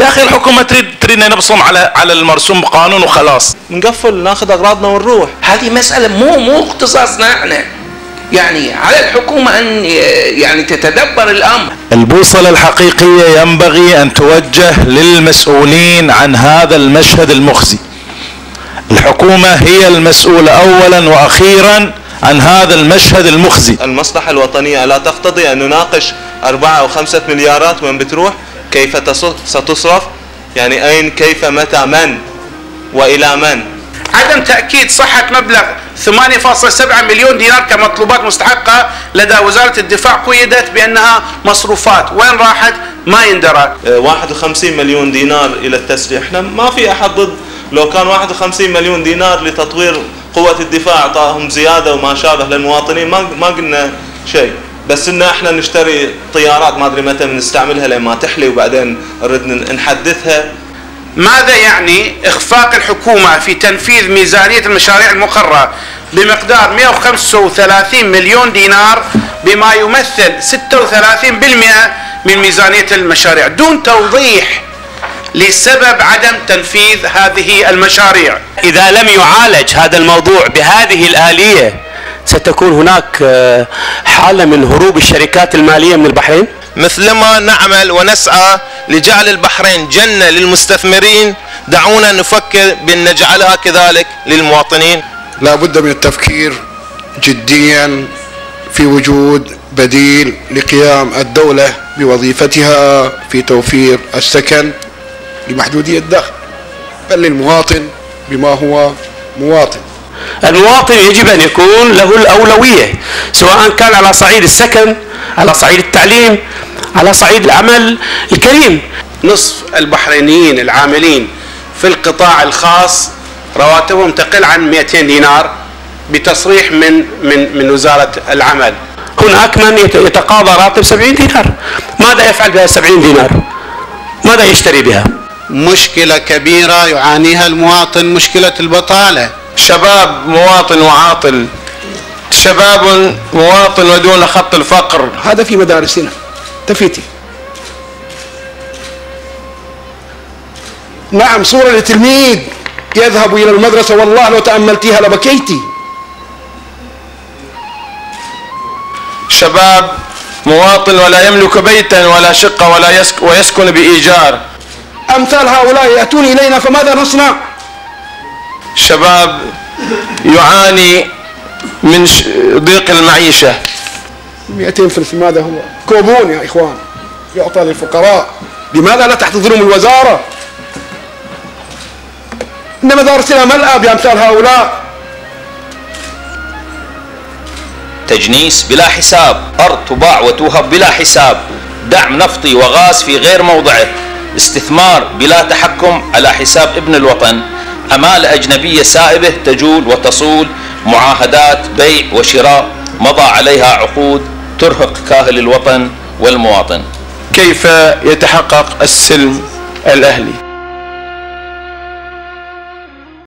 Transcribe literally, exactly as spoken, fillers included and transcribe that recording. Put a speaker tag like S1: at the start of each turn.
S1: اخي الحكومه تريد تريدنا نبصم على على المرسوم بقانون وخلاص،
S2: نقفل ناخذ اغراضنا ونروح.
S3: هذه مساله مو مو اختصاصنا احنا، يعني على الحكومه ان يعني تتدبر الامر.
S1: البوصله الحقيقيه ينبغي ان توجه للمسؤولين عن هذا المشهد المخزي. الحكومه هي المسؤوله اولا واخيرا عن هذا المشهد المخزي.
S2: المصلحه الوطنيه لا تقتضي ان نناقش أربعة أو خمسة مليارات وين بتروح، كيف ستصرف، يعني أين، كيف، متى، من، وإلى من.
S4: عدم تأكيد صحة مبلغ ثمانية فاصلة سبعة مليون دينار كمطلوبات مستحقة لدى وزارة الدفاع قيدت بأنها مصروفات، وين راحت ما يندرى.
S2: واحد وخمسين مليون دينار إلى التسليح، احنا ما في أحد ضد، لو كان واحد وخمسين مليون دينار لتطوير قوة الدفاع أعطاهم زيادة وما شابه للمواطنين ما ما قلنا شيء، بس ان احنا نشتري طيارات ما ادري متى بنستعملها لما تحلي وبعدين نرد نحدثها.
S4: ماذا يعني اخفاق الحكومه في تنفيذ ميزانيه المشاريع المقرره بمقدار مئة وخمسة وثلاثين مليون دينار بما يمثل ستة وثلاثين بالمئة من ميزانيه المشاريع دون توضيح لسبب عدم تنفيذ هذه المشاريع؟
S5: اذا لم يعالج هذا الموضوع بهذه الآلية ستكون هناك حالة من هروب الشركات المالية من البحرين.
S6: مثلما نعمل ونسعى لجعل البحرين جنة للمستثمرين، دعونا نفكر بأن نجعلها كذلك للمواطنين.
S7: لا بد من التفكير جديا في وجود بديل لقيام الدولة بوظيفتها في توفير السكن لمحدودي الدخل، بل للمواطن بما هو مواطن.
S5: المواطن يجب أن يكون له الأولوية، سواء كان على صعيد السكن، على صعيد التعليم، على صعيد العمل الكريم.
S4: نصف البحرينيين العاملين في القطاع الخاص رواتبهم تقل عن مئتين دينار بتصريح من من من وزارة العمل.
S5: هناك من يتقاضى راتب سبعين دينار، ماذا يفعل بها سبعين دينار؟ ماذا يشتري بها؟
S8: مشكلة كبيرة يعانيها المواطن، مشكلة البطالة.
S6: شباب مواطن وعاطل، شباب مواطن ودون خط الفقر.
S7: هذا في مدارسنا تفيتي. نعم، صورة لتلميذ يذهب إلى المدرسة والله لو تأملتيها لبكيتي.
S6: شباب مواطن ولا يملك بيتا ولا شقة ولا يسك ويسكن بإيجار.
S7: أمثال هؤلاء يأتون إلينا فماذا نصنع؟
S6: شباب يعاني من ضيق المعيشة.
S7: مئتين فلس ماذا هو؟ كوبون يا إخوان يعطى للفقراء، لماذا لا تحتضنهم الوزارة؟ إن مدارسنا ملأى بأمثال هؤلاء.
S9: تجنيس بلا حساب، أرض تباع وتوهب بلا حساب، دعم نفطي وغاز في غير موضعه، استثمار بلا تحكم على حساب ابن الوطن، عمالة أجنبية سائبة تجول وتصول، معاهدات بيع وشراء مضى عليها عقود ترهق كاهل الوطن والمواطن.
S6: كيف يتحقق السلم الأهلي؟